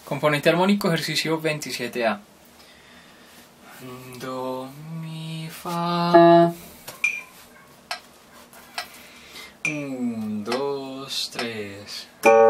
Componente armónico, ejercicio 27A. Do, mi, fa. 1, 2, 3.